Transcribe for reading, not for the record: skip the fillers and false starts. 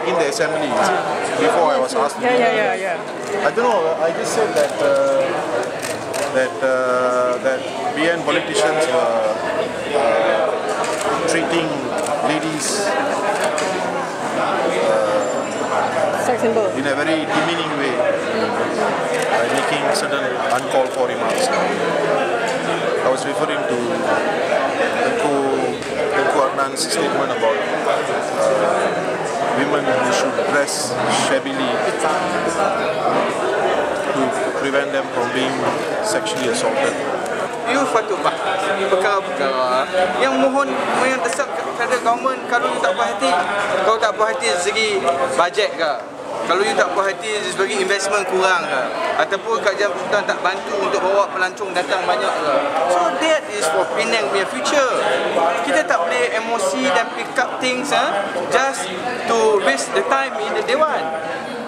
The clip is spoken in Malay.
in the assembly, is it? Before I was asked. Yeah. I don't know. I just said that that BN politicians were treating ladies in a very demeaning way by making certain uncalled for remarks. I was referring to Datuk Adnan's statement about women who should dress shabbily to prevent them from being sexually assaulted. You patut perkara-perkara yang mohon yang desak kepada government. Kalau you tak puas hati, kau tak puas hati dari segi bajet ke? Kalau you tak puas hati dari segi investment kurang ke? Ataupun kerajaan Sultan tak bantu untuk bawa pelancong datang banyak ke? So that is for Penang punya future. Kita tak boleh emosi dan pick up things just to waste the time in the Dewan.